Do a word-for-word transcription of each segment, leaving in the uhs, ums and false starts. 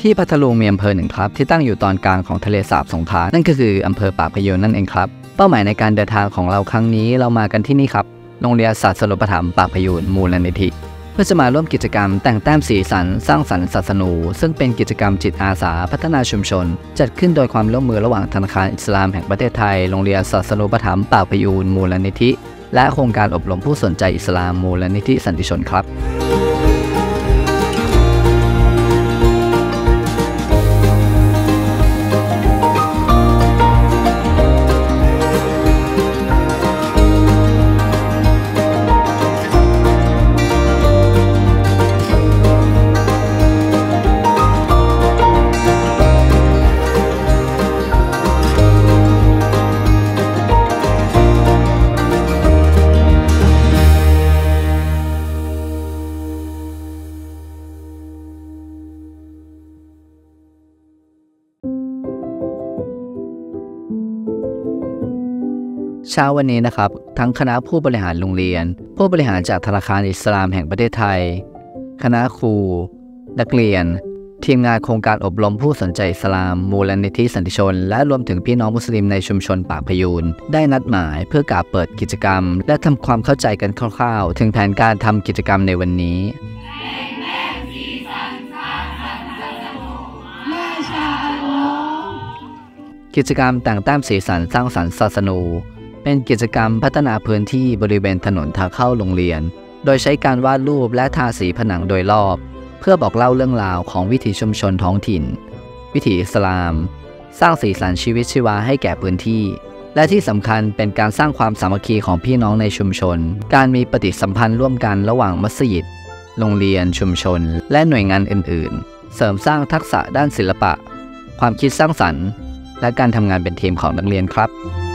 ที่พัทลุงมีอำเภอหนึ่งครับที่ตั้งอยู่ตอนกลางของทะเลสาบสงขลานั่นก็คืออำเภอปากพยูนนั่นเองครับเป้าหมายในการเดินทางของเราครั้งนี้เรามากันที่นี่ครับโรงเรียนศาสนประถมปากพยูนมูลนิธิเพื่อจะมาร่วมกิจกรรมแต่งแต้มสีสันสร้างสรรค์ศาสนูซึ่งเป็นกิจกรรมจิตอาสาพัฒนาชุมชนจัดขึ้นโดยความร่วมมือระหว่างธนาคารอิสลามแห่งประเทศไทยโรงเรียนศาสนประถมปากพยูนมูลนิธิและโครงการอบรมผู้สนใจอิสลามมูลนิธิสันติชนครับเช้าวันนี้นะครับทั้งคณะผู้บริหารโรงเรียนผู้บริหารจากธนาคารอิสลามแห่งประเทศไทยคณะครูนักเรียนทีมงานโครงการอบรมผู้สนใจอิสลามมูลนิธิสันติชนและรวมถึงพี่น้องมุสลิมในชุมชนปากพยูนได้นัดหมายเพื่อกล่าวเปิดกิจกรรมและทำความเข้าใจกันคร่าวๆถึงแผนการทำกิจกรรมในวันนี้กิจกรรมแต่งแต้มสีสันสร้างสรรค์ศาสนูเป็นกิจกรรมพัฒนาพื้นที่บริเวณถนนทางเข้าโรงเรียนโดยใช้การวาดรูปและทาสีผนังโดยรอบเพื่อบอกเล่าเรื่องราวของวิถีชุมชนท้องถิ่นวิถีอิสลามสร้างสีสันชีวิตชีวาให้แก่พื้นที่และที่สำคัญเป็นการสร้างความสามัคคีของพี่น้องในชุมชนการมีปฏิสัมพันธ์ร่วมกันระหว่างมัสยิดโรงเรียนชุมชนและหน่วยงานอื่นๆเสริมสร้างทักษะด้านศิลปะความคิดสร้างสรรค์และการทำงานเป็นทีมของนักเรียนครับ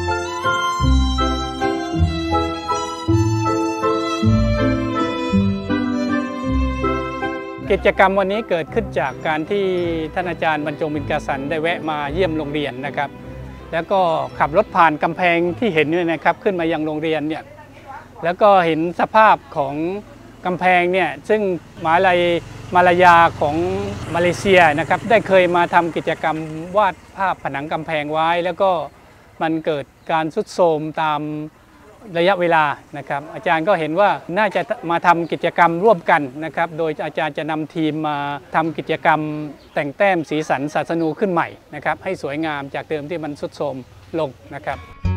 กิจกรรมวันนี้เกิดขึ้นจากการที่ท่านอาจารย์บรรจงบินกาสันได้แวะมาเยี่ยมโรงเรียนนะครับแล้วก็ขับรถผ่านกำแพงที่เห็นเนี่ยนะครับขึ้นมายังโรงเรียนเนี่ยแล้วก็เห็นสภาพของกำแพงเนี่ยซึ่งมหาวิทยาลัยมาลายาของมาเลเซียนะครับได้เคยมาทำกิจกรรมวาดภาพผนังกำแพงไว้แล้วก็มันเกิดการทรุดโทรมตามระยะเวลานะครับอาจารย์ก็เห็นว่าน่าจะมาทำกิจกรรมร่วมกันนะครับโดยอาจารย์จะนำทีมมาทำกิจกรรมแต่งแต้มสีสันศาสนูขึ้นใหม่นะครับให้สวยงามจากเดิมที่มันทรุดโทรมลงนะครับ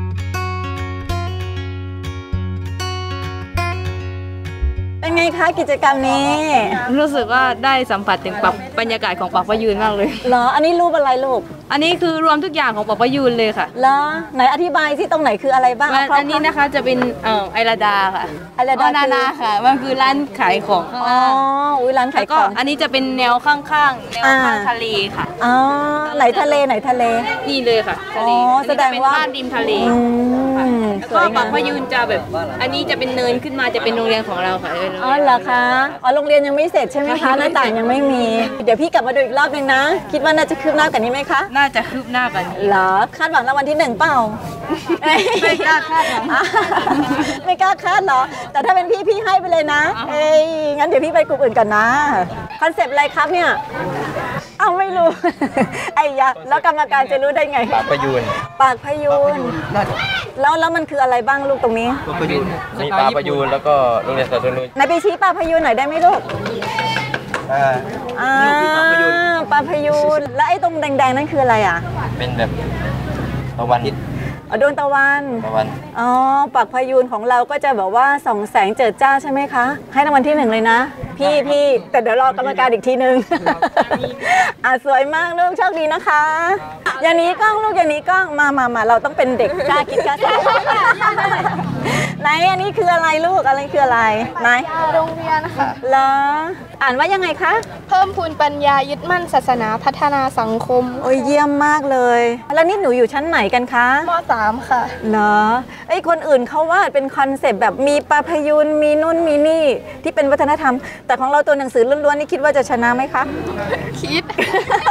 เป็นไงคะกิจกรรมนี้รู้สึกว่าได้สัมผัสถึงบรรยากาศของปากพยูนมากเลยเหรออันนี้รูปอะไรลูกอันนี้คือรวมทุกอย่างของปากพยูนเลยค่ะเหรอไหนอธิบายที่ตรงไหนคืออะไรบ้างอันนี้นะคะจะเป็นเอ่อไอราดาค่ะไอราดานานาค่ะมันคือร้านขายของข้างล่างอ๋ออุ้ยร้านขายของอันนี้จะเป็นแนวข้างๆแนวข้างทะเลค่ะอ๋อไหนทะเลไหนทะเลนี่เลยค่ะทะเลแสดงว่าบ้านริมทะเลแล้วก็ปากพยูนจะแบบอันนี้จะเป็นเนินขึ้นมาจะเป็นโรงเรียนของเราค่ะอ๋อเหรอคะอ๋อโรงเรียนยังไม่เสร็จใช่ไหมคะหน้าต่างยังไม่มีเดี๋ยวพี่กลับมาดูอีกรอบนึงนะคิดว่าน่าจะคืบหน้ากันนี้ไหมคะน่าจะคืบหน้ากันเหรอคาดหวังรางวัลที่หนึ่งเปล่าไม่กล้าคาดไม่กล้าคาดเหรอแต่ถ้าเป็นพี่พี่ให้ไปเลยนะเอ้ยงั้นเดี๋ยวพี่ไปกลุ่มอื่นก่อนนะคอนเซปต์อะไรครับเนี่ยเอาไม่รู้ไอ้ยะแล้วกรรมการจะรู้ได้ไงปากพยูนปากพยูนแล้วแล้วมันคืออะไรบ้างลูกตรงนี้ปากพยูนมีปากพยูนแล้วก็โรงเรียนศาสนูในไปชี้ปากพยูนหน่อยได้ไหมลูกอ่าปากพยูนปากพยูนแล้วไอ้ตรงแดงๆนั่นคืออะไรอ่ะเป็นแบบตะวันนิดดวงตะวันตะวันอ๋อปากพยูนของเราก็จะแบบว่าส่องแสงเจิดจ้าใช่ไหมคะให้รางวัลที่หนึ่งเลยนะพี่พี่แต่เดี๋ยวรอกรรมการอีกทีนึงอ่ะสวยมากลูกโชคดีนะคะอย่างนี้กล้องลูกอย่างนี้กล้องมามามาเราต้องเป็นเด็กกล้าคิดกล้าทำไหนอันนี้คืออะไรลูกอะไรคืออะไรไหนโรงเรียนค่ะเหรออ่านว่ายังไงคะเพิ่มพูนปัญญายึดมั่นศาสนาพัฒนาสังคมโอ้ยเยี่ยมมากเลยแล้วนี่หนูอยู่ชั้นไหนกันคะม.สามค่ะเหรอไอ้คนอื่นเขาวาดเป็นคอนเซปต์แบบมีปลาพยูนมีนู่นมีนี่ที่เป็นวัฒนธรรมแต่ของเราตัวหนังสือล้วนๆนี่คิดว่าจะชนะไหมคะคิด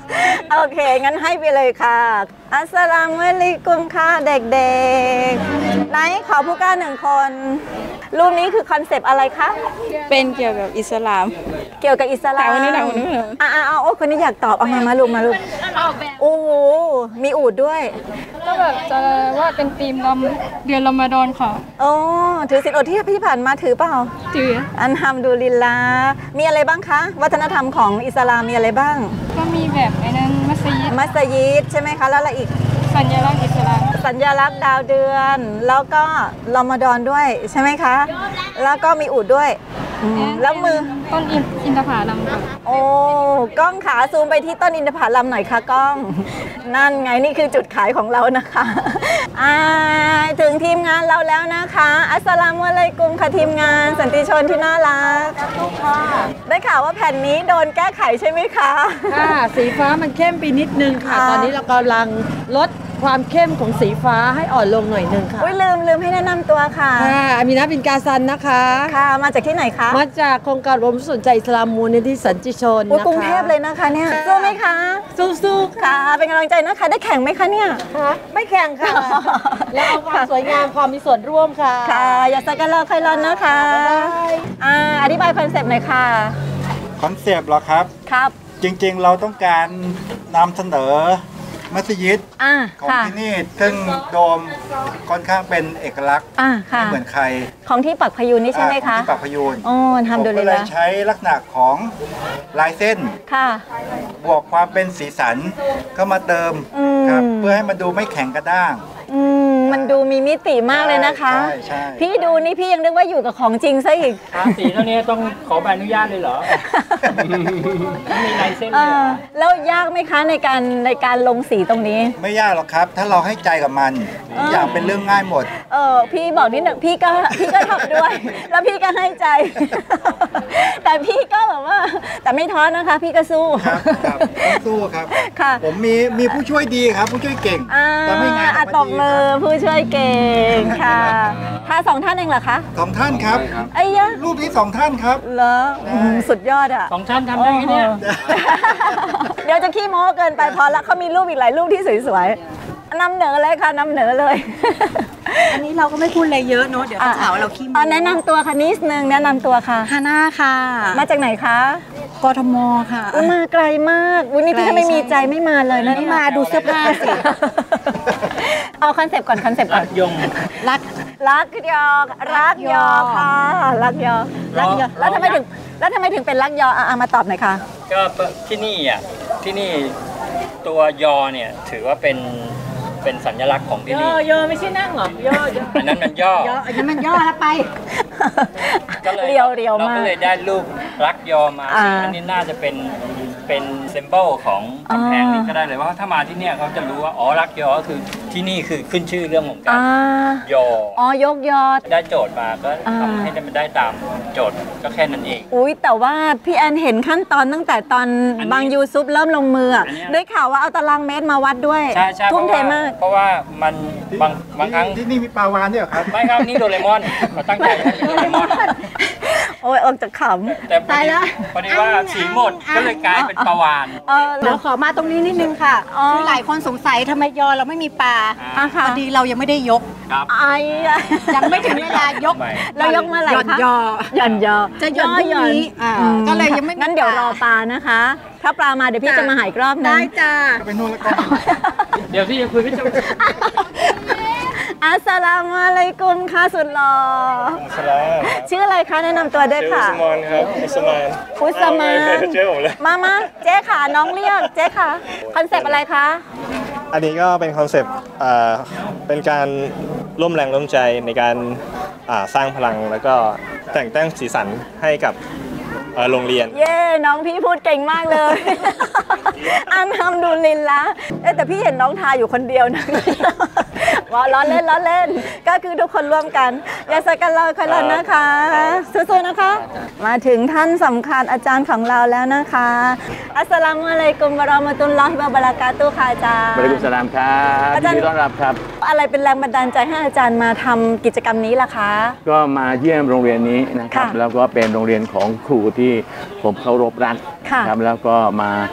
โอเค งั้นให้ไปเลยค่ะ อัสสลามุอะลัยกุมค่ะเด็กๆไหนขอผู้กล้าหนึ่งคน รูปนี้คือคอนเซปต์อะไรคะเป็นเกี่ยวกับอิสลามเกี่ยวกับอิสลามถามคนนี้ถามคนนี้เหรออ่าเอาโอ้คนนี้อยากตอบ เอามามาลูกมาลูกโอ้โหมีอูดด้วยก็แบบจะว่าเป็นธีมรำเดือนรอมฎอนค่ะโอ้ถือศีลอดที่พี่ผ่านมาถือเปล่าถืออันฮัมดุลิลลาห์มีอะไรบ้างคะ วัฒนธรรมของอิสลามมีอะไรบ้างก็มีแบบไอ้นั้นมัสยิดมัสยิดใช่ไหมคะ แล้วอะไรอีกสัญลักษณ์อิสลามสัญลักษณ์ดาวเดือน แล้วก็รอมฎอนด้วยใช่ไหมคะ แล้วก็มีอูดด้วยอืมแล้วมือต้นอินอินทผลัมค่ะโอ้กล้องขาซูมไปที่ต้นอินทผลัมหน่อยค่ะกล้อง นั่นไงนี่คือจุดขายของเรานะคะอ่าถึงทีมงานเราแล้วนะคะ อัสสลามุอะลัยกุมค่ะทีมงานสันติชนที่น่ารักได้ข่าวว่าแผ่นนี้โดนแก้ไขใช่ไหมคะค่ะสีฟ้ามันเข้มไปนิดนึงค่ะค่ะตอนนี้เรากำลังลดความเข้มของสีฟ้าให้อ่อนลงหน่อยนึงค่ะอุ้ยลืมลืมให้แนะนำตัวค่ะค่ะอามินะบินกาซันนะคะค่ะมาจากที่ไหนคะมาจากโครงการรวมสนใจอิสลามมูลนิธิสันติชนอุ๊ยนะคะกรุงเทพเลยนะคะเนี่ยสู้ไหมคะสู้ๆค่ะค่ะเป็นกำลังใจนะคะได้แข่งไหมคะเนี่ยไม่แข่งค่ะ แล้วเอาความสวยงามความมีส่วนร่วมค่ะค่ะอย่าสักกันเราใครร้อนนะคะอ่าอธิบายคอนเซปต์หน่อยค่ะคอนเซปต์เหรอครับครับจริงๆเราต้องการนำเสนอมัสยิดอ่าของค่ะที่นี่ซึ่งโดมค่อนข้างเป็นเอกลักษณ์อ่าค่ะไม่เหมือนใครของที่ปักพยูนนี่ใช่ไหมอ่าขคะองที่ปากพยูนโอ้ทำดูผมเลก็ยเลยละใช้ลักษณะของลายเส้นค่ะบวกความเป็นสีสันเข้ามาเติมอืมครับเพื่อให้มันดูไม่แข็งกระด้างอืมมันดูมีมิติมากเลยนะคะใช่ใช่พี่ดูนี่พี่ยังนึกว่าอยู่กับของจริงซะอีกทาสีเท่านี้ต้องขอใบอนุญาตเลยเหรอ มีลายเส้นเอเลยเหรออแล้วยากไหมคะในการในการลงสีตรงนี้ไม่ยากหรอกครับ ถ้าเราให้ใจกับมันทุกอย่างเป็นเรื่องง่ายหมดเออพี่บอกนิดหนึ่งพี่ก็พี่ก็ทำด้วย แล้วพี่ก็ให้ใจ แต่พี่ก็แบบว่า แต่ไม่ท้อนะคะ พี่ก็สู้ครับครับต้องสู้ครับค่ะผมมีมีผู้ช่วยดีครับ ผู้ช่วยเก่งอ่าแต่ไม่งานอ่ะออกตมาบดีมืคอรับผู้ช่วยเก่งค่ะถ้าสองท่านเองเหรอคะสองท่านครับไอ้ยะรูปนี้สองท่านครับเหรออืมสุดยอดอ่ะสองท่านทำได้แค่เนี้ยเดี๋ยวจะขี้โม้เกินไปพอละเขามีรูปอีกหลายรูปที่สวยๆนำเหนอเลยค่ะนำเหนอเลยอันนี้เราก็ไม่พูดอะไรเยอะเนาะเดี๋ยวเขาถามว่าเราขี้โม้อ่ะแนะนำตัวค่ะนิดนึงแนะนำตัวค่ะฮาน่าค่ะมาจากไหนคะกทมค่ะอุ๊ยมาไกลมากวันนี้พี่ถ้าไม่มีใจไม่มาเลยนะไม่มาดูเสื้อผ้าสิเอาคอนเซปต์ก่อนคอนเซปต์ก่อนยงรักรักยอรักยอค่ะรักยอรักยอแล้วทำไมถึงแล้วทำไมถึงเป็นรักยออ่ะอ่ะมาตอบหน่อยค่ะก็ที่นี่อ่ะที่นี่ตัวยอเนี่ยถือว่าเป็นเป็นสัญลักษณ์ของที่นี่ยอไม่ใช่นั่งหรอย่ออันนั้นมันย่ออันนั้นมันย่อแล้วไปก็เลยเรียวเรียวเรามาก็กเลยได้รูปรักยอมาอ่าซึ่งอันนี้น่าจะเป็นเป็นเซมเบิลของกำแพงนี้ก็ได้เลยว่าถ้ามาที่เนี่ยเขาจะรู้ว่าอ๋อรักยอก็คือที่นี่คือขึ้นชื่อเรื่องของการอ่ายออ๋อยกยอได้โจทย์มาก็อ่าทำให้มันได้ตามโจทย์ก็แค่นั้นเองอุ้ยแต่ว่าพี่แอนเห็นขั้นตอนตั้งแต่ตอนอันนี้บางยูซุปเริ่มลงมืออะอันเนี้ยได้ข่าวว่าเอาตารางเมตรมาวัดด้วยใช่ใช่ทุ่มเทเพราะว่ามากเพราะว่ามันบางบางครั้งที่นี่มีปลาวานด้วยเหรอครับไม่ครับนี่โดเรมอนเขาตั้งใจให้เป็นโดเรมอนโอ้ยออกจากขแต่พอดีพอดีว่าสีหมดก็เลยกลายเป็นปลาวานำเออเดี๋ยวขอมาตรงนี้นิดนึงค่ะอ๋อคือหลายคนสงสัยทำไมยอเราไม่มีปลาอ่ะพค่ะอดีเรายังไม่ได้ยกครับไอ้อะยังไม่ถึงเวลายกใหม่เรายกมาอะไรหย่อนคะยอหย่อนยอจะหย่อนพรุ่งนี้อ่าอืมก็เลยยังไม่มีงั้นเดี๋ยวปลารอปลานะคะ ถ้าปลามาเดี๋ยวพี่จะมาหาอีกรอบนึงได้จ้าไปนู่นแล้วกันเดี๋ยวที่จะคุยกับเจ้าอัสสลามุอะลัยกุมค่ะสุดหล่อชื่ออะไรคะแนะนำตัวด้วยค่ะอุสมานครับอุสมานอุสมานเชื่อผมเลยมามาเจ๊ค่ะน้องเรียกเจ๊ค่ะคอนเซปต์อะไรคะอันนี้ก็เป็นคอนเซปต์อ่าเป็นการร่วมแรงร่วมใจในการอ่าสร้างพลังแล้วก็แต่งแต่งสีสันให้กับเอ่อโรงเรียนเย่น้องพี่พูดเก่งมากเลย อันทำดูลินละเอ๊ะแต่พี่เห็นน้องทาอยู่คนเดียวนะ ว่าล้อเล่นล้อเล่น ก็คือทุกคนร่วมกันอย่าสักกันเราคนละนะคะสู้ๆนะคะ มาถึงท่านสำคัญอาจารย์ของเราแล้วนะคะ อัสสลามุอะลัยกุมวะเราะมะตุลลอฮิวะบะเราะกาตุฮ์ค่ะอาจารย์บริกุมสลามครับยินดีต้อนรับครับอะไรเป็นแรงบันดาลใจให้อาจารย์มาทำกิจกรรมนี้ล่ะคะก็มาเยี่ยมโรงเรียนนี้นะครับค่ะแล้วก็เป็นโรงเรียนของครูที่ผมเคารพรักค่ะครับแล้วก็มา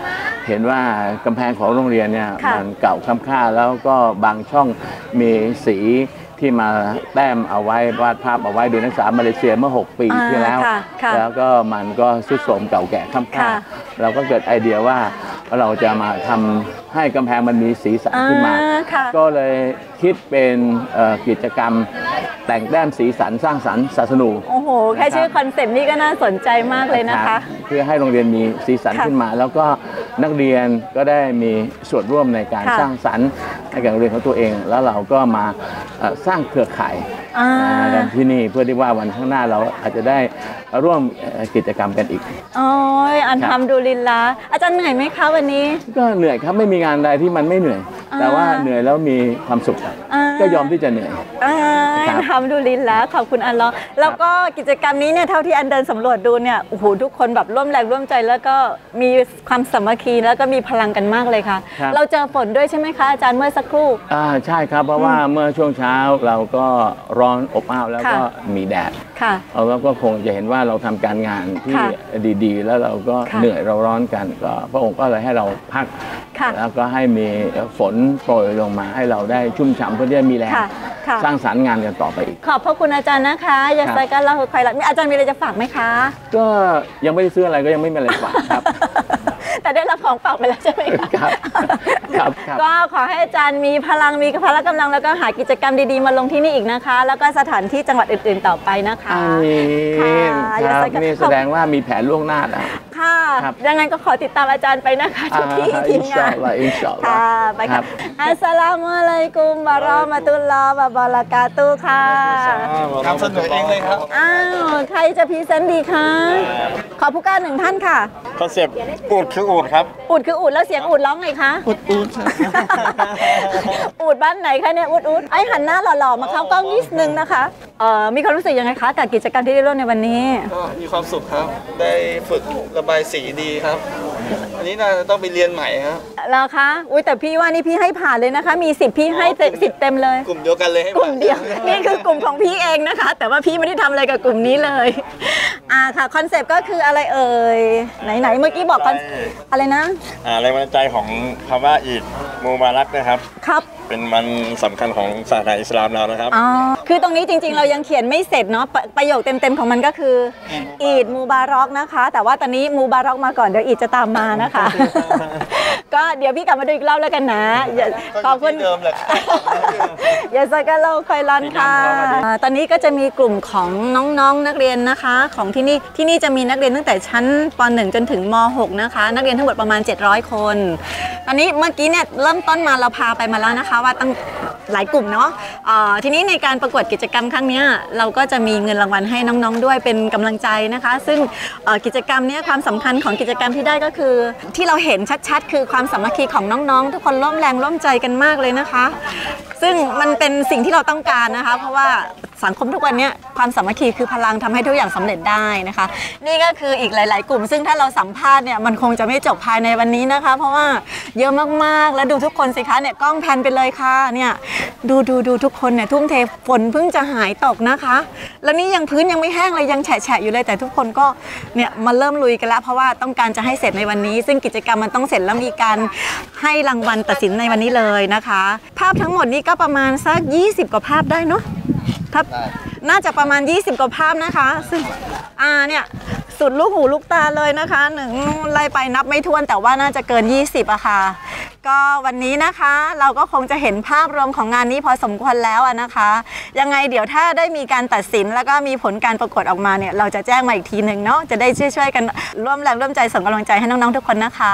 เห็นว่ากำแพงของโรงเรียนเนี่ยมันเก่าค้ำค่าแล้วก็บางช่องมีสีที่มาแต้มเอาไว้วาดภาพเอาไว้โดยนักศึกษามาเลเซียเมื่อหกปีที่แล้วแล้วก็มันก็ทรุดโทรมเก่าแก่ค้ำค่าเราก็เกิดไอเดียว่าเราจะมาทำให้กำแพงมันมีสีสันขึ้นมาก็เลยคิดเป็นกิจกรรมแต่งแต้มสีสันสร้างสรรค์ศาสนูโอ้โหแค่ชื่อคอนเซปต์นี้ก็น่าสนใจมากเลยนะคะเพื่อให้โรงเรียนมีสีสันขึ้นมาแล้วก็นักเรียนก็ได้มีส่วนร่วมในการสร้างสรรค์ให้กับโรงเรียนของตัวเองแล้วเราก็มาสร้างเครือข่ายกันที่นี่เพื่อที่ว่าวันข้างหน้าเราอาจจะได้ร่วมกิจกรรมกันอีกโอ้ยอันทำดูลินลาอาจารย์เหนื่อยไหมคะวันนี้ก็เหนื่อยครับไม่มีงานใดที่มันไม่เหนื่อยแต่ว่าเหนื่อยแล้วมีความสุขก็ยอมที่จะเหนื่อยทำดูลินลาขอบคุณอันล้อแล้วก็กิจกรรมนี้เนี่ยเท่าที่อันเดินสำรวจดูเนี่ยโอ้โหทุกคนแบบร่วมแรงร่วมใจแล้วก็มีความสามัคคีแล้วก็มีพลังกันมากเลยค่ะเราเจอฝนด้วยใช่ไหมคะอาจารย์เมื่อสักครู่อ่าใช่ครับเพราะว่าเมื่อช่วงเช้าเราก็ร้อนอบอ้าวแล้วก็มีแดดเราก็คงจะเห็นว่าเราทำการงานที่ดีๆแล้วเราก็เหนื่อยเราร้อนกันก็พระองค์ก็เลยให้เราพักแล้วก็ให้มีฝนโปรยลงมาให้เราได้ชุ่มฉ่ำเพื่อที่จะมีแรงสร้างสรรค์งานกันต่อไปอีกขอบพระคุณอาจารย์นะคะอยากใส่กันเราใครรักมีอาจารย์มีอะไรจะฝากไหมคะก็ยังไม่ได้ซื้ออะไรก็ยังไม่มีอะไรฝากครับแต่ได้รับของฝากไปแล้วใช่ไหมครับครับก็ขอให้อาจารย์มีพลังมีพละกำลังแล้วก็หากิจกรรมดีๆมาลงที่นี่อีกนะคะแล้วก็สถานที่จังหวัดอื่นๆต่อไปนะคะครับนี่แสดงว่ามีแผนล่วงหน้าแล้วค่ะดังนั้นก็ขอติดตามอาจารย์ไปนะคะทุกที่ทีมงานค่ะไปค่ะอัสสลามุอะลัยกุมวะเราะมะตุลลอฮ์วะบะเราะกาตุฮ์ค่ะนำเสนอเองเลยครับอ้าวใครจะพรีเซนต์ดีคะขอผู้กล้าหนึ่งท่านค่ะคอนเซปต์อูดคืออูดครับอูดคืออูดแล้วเสียงอูดร้องไงคะอูดอูดอูดบ้านไหนคะเนี่ยอูดอูดไอหันหน้าหล่อๆมาเข้ากล้องนิดนึงนะคะเอ่อมีความรู้สึกยังไงคะกับกิจกรรมที่ได้ร่วมในวันนี้ก็มีความสุขครับได้ฝึกระบายสีดีครับอันนี้น่าจะต้องไปเรียนใหม่ครับแล้วคะอุ้ยแต่พี่ว่านี่พี่ให้ผ่านเลยนะคะมีสิบพี่ให้สิบเต็มเลยกลุ่มเดียวกันเลยให้กลุ่มเดียวนี่คือกลุ่มของพี่เองนะคะแต่ว่าพี่ไม่ได้ทำอะไรกับกลุ่มนี้เลยอ่าค่ะคอนเซปต์ก็คืออะไรเอ่ยไหนๆเมื่อกี้บอกคอนอะไรนะอ่าแรงบันดาลใจของคำว่าอีดมูบารักนะครับครับเป็นวันสำคัญของศาสนาอิสลามเรานะครับอ๋อคือตรงนี้จริงๆเรายังเขียนไม่เสร็จเนาะประโยคเต็มๆของมันก็คืออีดมูบารักนะคะแต่ว่าตอนนี้มูบารักมาก่อนเดี๋ยวอีดจะตามมานะคะก็เดี๋ยวพี่กลับมาดูอีกรอบแล้วกันนะขอบคุณอย่าใส่กันเราคอยรันค่ะตอนนี้ก็จะมีกลุ่มของน้องๆนักเรียนนะคะของที่นี่ที่นี่จะมีนักเรียนตั้งแต่ชั้นป หนึ่ง จนถึงม หก นะคะนักเรียนทั้งหมดประมาณเจ็ดร้อยคนตอนนี้เมื่อกี้เนี่ยเริ่มต้นมาเราพาไปมาแล้วนะคะว่าตั้งหลายกลุ่มเนาะทีนี้ในการประกวดกิจกรรมครั้งนี้เราก็จะมีเงินรางวัลให้น้องๆด้วยเป็นกำลังใจนะคะซึ่งกิจกรรมนี้ความสำคัญของกิจกรรมที่ได้ก็คือที่เราเห็นชัดๆคือความสามัคคีของน้องๆทุกคนร่วมแรงร่วมใจกันมากเลยนะคะซึ่งมันเป็นสิ่งที่เราต้องการนะคะเพราะว่าสังคมทุกวันนี้ความสามัคคีคือพลังทำให้ทุกอย่างสำเร็จได้นะคะนี่ก็คืออีกหลายๆกลุ่มซึ่งถ้าเราสัมภาษณ์เนี่ยมันคงจะไม่จบภายในวันนี้นะคะเพราะว่าเยอะมากๆแล้วดูทุกคนสิคะเนี่ยกล้องแพนไปเลยค่ะเนี่ยดูดูดูทุกคนเนี่ยทุ่มเทฝนเพิ่งจะหายตกนะคะแล้วนี่ยังพื้นยังไม่แห้งเลยยังแฉะๆอยู่เลยแต่ทุกคนก็เนี่ยมาเริ่มลุยกันแล้วเพราะว่าต้องการจะให้เสร็จในวันนี้ซึ่งกิจกรรมมันต้องเสร็จแล้วมีการให้รางวัลตัดสินในวันนี้เลยนะคะภาพทั้งหมดนี้ก็ประมาณสักยี่สิบกว่าภาพได้เนาะครับน่าจะประมาณยี่สิบกว่าภาพนะคะซึ่งอ่าเนี่ยสุดลูกหูลูกตาเลยนะคะหนึ่งไล่ไปนับไม่ถ้วนแต่ว่าน่าจะเกินยี่สิบอะค่ะก็วันนี้นะคะเราก็คงจะเห็นภาพรวมของงานนี้พอสมควรแล้วนะคะยังไงเดี๋ยวถ้าได้มีการตัดสินแล้วก็มีผลการประกวดออกมาเนี่ยเราจะแจ้งมาอีกทีหนึ่งเนาะจะได้ช่วยๆกันร่วมแรงร่วมใจส่งกำลังใจให้น้องๆทุกคนนะคะ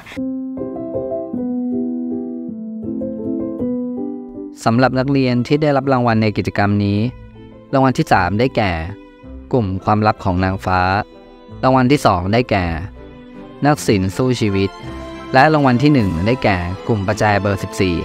สำหรับนักเรียนที่ได้รับรางวัลในกิจกรรมนี้รางวัลที่สามได้แก่กลุ่มความลับของนางฟ้ารางวัลที่สองได้แก่นักศิลป์สู้ชีวิตและรางวัลที่หนึ่งได้แก่กลุ่มประแจเบอร์สิบสี่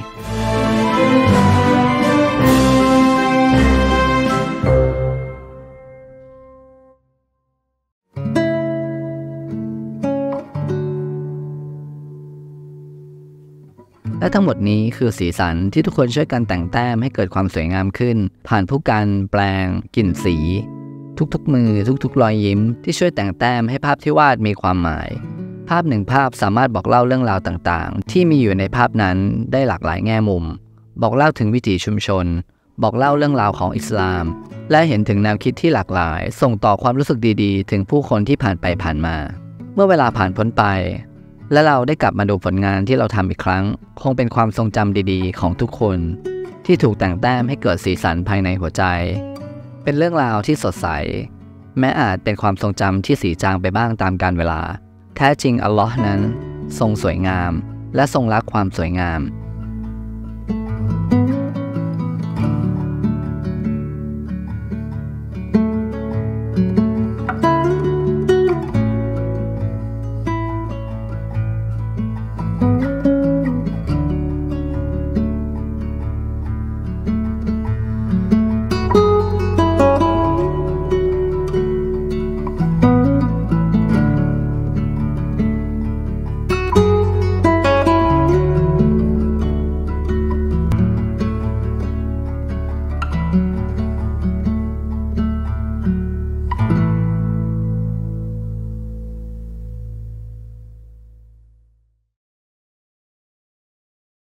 และทั้งหมดนี้คือสีสันที่ทุกคนช่วยกันแต่งแต้มให้เกิดความสวยงามขึ้นผ่านผู้กันแปลงกลิ่นสีทุกๆมือทุกๆรอยยิ้มที่ช่วยแต่งแต้มให้ภาพที่วาดมีความหมายภาพหนึ่งภาพสามารถบอกเล่าเรื่องราวต่างๆที่มีอยู่ในภาพนั้นได้หลากหลายแง่มุมบอกเล่าถึงวิถีชุมชนบอกเล่าเรื่องราวของอิสลามและเห็นถึงแนวคิดที่หลากหลายส่งต่อความรู้สึกดีๆถึงผู้คนที่ผ่านไปผ่านมาเมื่อเวลาผ่านพ้นไปและเราได้กลับมาดูผลงานที่เราทำอีกครั้งคงเป็นความทรงจำดีๆของทุกคนที่ถูกแต่งแต้มให้เกิดสีสันภายในหัวใจเป็นเรื่องราวที่สดใสแม้อาจเป็นความทรงจำที่สีจางไปบ้างตามกาลเวลาแท้จริงอัลลอฮ์นั้นทรงสวยงามและทรงรักความสวยงาม